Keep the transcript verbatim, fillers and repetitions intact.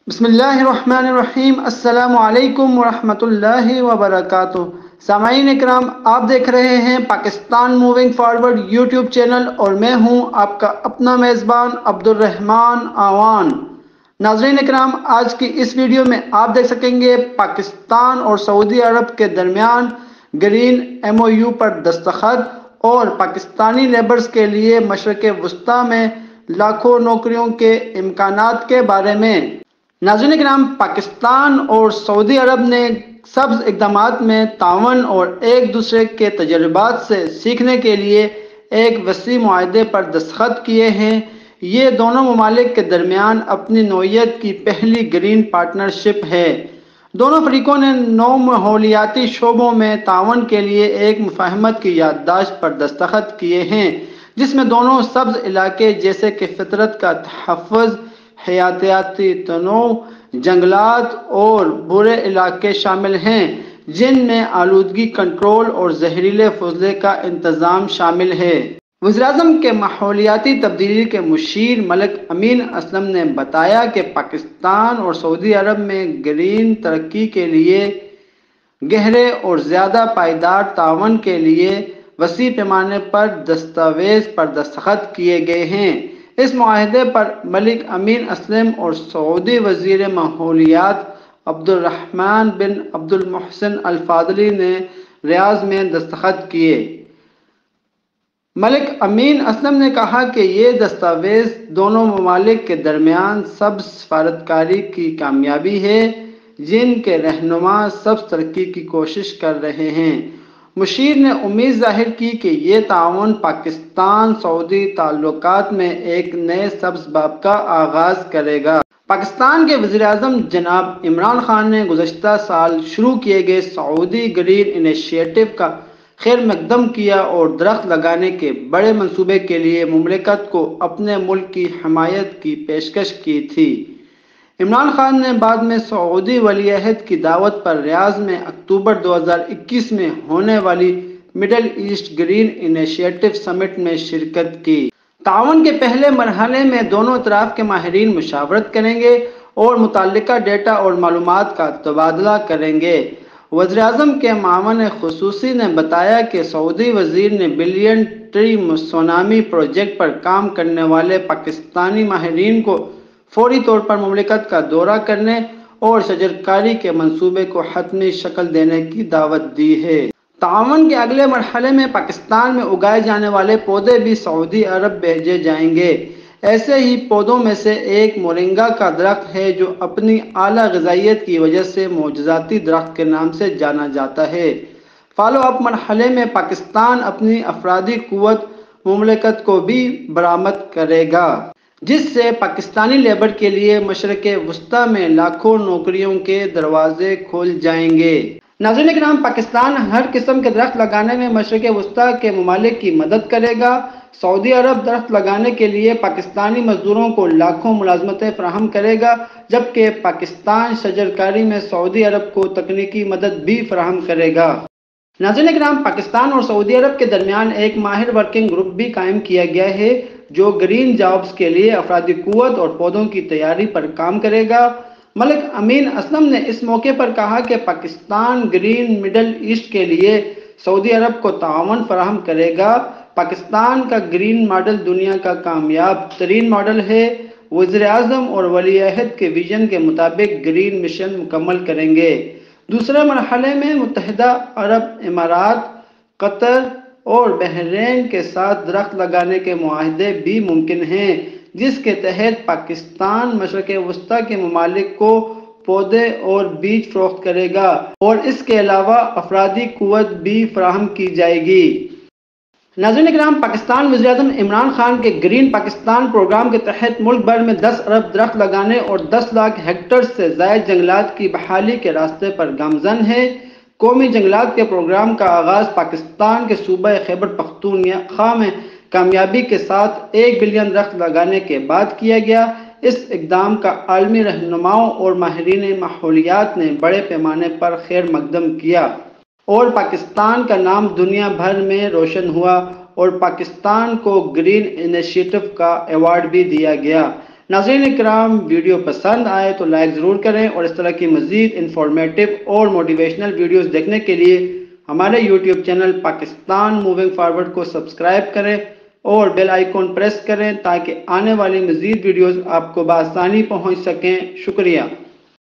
بسم اللہ الرحمن الرحیم۔ السلام علیکم ورحمۃ اللہ وبرکاتہ۔ سامعین اکرام، آپ دیکھ رہے ہیں Pakistan moving forward YouTube channel اور میں ہوں آپ کا اپنا میزبان عبد الرحمن آوان۔ ناظرین اکرام، آج کی اس ویڈیو میں آپ دیکھ سکیں گے پاکستان اور سعودی عرب کے درمیان گرین ایم او یو پر دستخط اور پاکستانی لیبرز کے لیے مشرق وسطیٰ میں لاکھوں نوکریوں کے امکانات کے بارے میں۔ ناظرین اکرام، پاکستان اور سعودی عرب نے سبز اقدامات میں تعاون اور ایک دوسرے کے تجربات سے سیکھنے کے لیے ایک وسیع معاہدے پر دستخط کیے ہیں۔ یہ دونوں ممالک کے درمیان اپنی نوعیت کی پہلی گرین پارٹنرشپ ہے۔ دونوں فریقوں نے نو ماحولیاتی شعبوں میں تعاون کے لیے ایک مفاہمت کی یادداشت پر دستخط کیے ہیں، جس میں دونوں سبز علاقے جیسے کہ فطرت کا تحفظ، حیاتیاتی تنوع، جنگلات اور بورے علاقے شامل ہیں، جن میں آلودگی کنٹرول اور زہریلے فضلے کا انتظام شامل ہے۔ وزیراعظم کے ماحولیاتی تبدیلی کے مشیر ملک امین اسلم نے بتایا کہ پاکستان اور سعودی عرب میں گرین ترقی کے لیے گہرے اور زیادہ پائیدار تعاون کے لیے وسیع پیمانے پر دستاویز پر دستخط کیے گئے ہیں۔ اس معاہدے پر ملک امین اسلم اور سعودی وزیر ماحولیات عبد الرحمن بن عبد المحسن الفاضلی نے ریاض میں دستخط کیے۔ ملک امین اسلم نے کہا کہ یہ دستاویز دونوں ممالک کے درمیان سبز سفارتکاری کی کامیابی ہے، جن کے رہنما سبز ترقی کی کوشش کر رہے ہیں۔ مشیر نے امید ظاہر کی کہ یہ تعاون پاکستان سعودی تعلقات میں ایک نئے سبز باب کا آغاز کرے گا۔ پاکستان کے وزیر اعظم جناب عمران خان نے گزشتہ سال شروع کیے گئے سعودی گرین انیشیٹو کا خیر مقدم کیا اور درخت لگانے کے بڑے منصوبے کے لیے مملکت کو اپنے ملک کی حمایت کی پیشکش کی تھی۔ عمران خان نے بعد میں سعودی ولی عہد کی دعوت پر ریاض میں اکتوبر دو ہزار اکیس میں ہونے والی Middle East green initiative summit میں شرکت کی۔ تعاون کے پہلے مرحلے میں دونوں اطراف کے ماہرین مشاورت کریں گے اور متعلقہ ڈیٹا اور معلومات کا تبادلہ کریں گے۔ وزیر اعظم کے معاون خصوصی نے بتایا کہ سعودی وزیر نے بلین ٹری سونامی پروجیکٹ پر کام کرنے والے پاکستانی ماہرین کو فوری طور پر مملکت کا دورہ کرنے اور شجرکاری کے منصوبے کو حتمی شکل دینے کی دعوت دی ہے۔ تعاون کے اگلے مرحلے میں پاکستان میں اگائے جانے والے پودے بھی سعودی عرب بھیجے جائیں گے۔ ایسے ہی پودوں میں سے ایک مورنگا کا درخت ہے جو اپنی اعلیٰ غذائیت کی وجہ سے معجزاتی درخت کے نام سے جانا جاتا ہے۔ فالو اپ مرحلے میں پاکستان اپنی افرادی قوت مملکت کو بھی برآمد کرے گا، جس سے پاکستانی لیبر کے لیے مشرق وسطیٰ میں لاکھوں نوکریوں کے دروازے کھل جائیں گے۔ ناظرین اکرام، پاکستان ہر قسم کے درخت لگانے میں مشرق وسطیٰ کے ممالک کی مدد کرے گا۔ سعودی عرب درخت لگانے کے لیے پاکستانی مزدوروں کو لاکھوں ملازمتیں فراہم کرے گا، جبکہ پاکستان شجرکاری میں سعودی عرب کو تکنیکی مدد بھی فراہم کرے گا۔ ناظرین اکرام، پاکستان اور سعودی عرب کے درمیان ایک ماہر ورکنگ گروپ بھی قائم کیا گیا ہے جو گرین جابز کے لیے افرادی قوت اور پودوں کی تیاری پر کام کرے گا۔ ملک امین اسلم نے اس موقع پر کہا کہ پاکستان گرین مڈل ایسٹ کے لیے سعودی عرب کو تعاون فراہم کرے گا۔ پاکستان کا گرین ماڈل دنیا کا کامیاب ترین ماڈل ہے۔ وزیر اعظم اور ولی عہد کے ویژن کے مطابق گرین مشن مکمل کریں گے۔ دوسرے مرحلے میں متحدہ عرب امارات، قطر اور بحرین کے ساتھ درخت لگانے کے معاہدے بھی ممکن ہیں، جس کے تحت پاکستان مشرق وسطیٰ کے ممالک کو پودے اور بیج فروخت کرے گا اور اس کے علاوہ افرادی قوت بھی فراہم کی جائے گی۔ ناظرین اکرام، پاکستان وزیر اعظم عمران خان کے گرین پاکستان پروگرام کے تحت ملک بھر میں دس ارب درخت لگانے اور دس لاکھ ہیکٹر سے زائد جنگلات کی بحالی کے راستے پر گامزن ہے۔ قومی جنگلات کے پروگرام کا آغاز پاکستان کے صوبہ خیبر پختونخوا میں کامیابی کے ساتھ ایک بلین درخت لگانے کے بعد کیا گیا۔ اس اقدام کا عالمی رہنماؤں اور ماہرین ماحولیات نے بڑے پیمانے پر خیر مقدم کیا اور پاکستان کا نام دنیا بھر میں روشن ہوا اور پاکستان کو گرین انیشیٹو کا ایوارڈ بھی دیا گیا۔ ناظرین اکرام، ویڈیو پسند آئے تو لائک ضرور کریں، اور اس طرح کی مزید انفارمیٹو اور موٹیویشنل ویڈیوز دیکھنے کے لیے ہمارے YouTube channel Pakistan moving forward کو سبسکرائب کریں اور بیل آئیکن پریس کریں تاکہ آنے والی مزید ویڈیوز آپ کو بآسانی پہنچ سکیں۔ شکریہ۔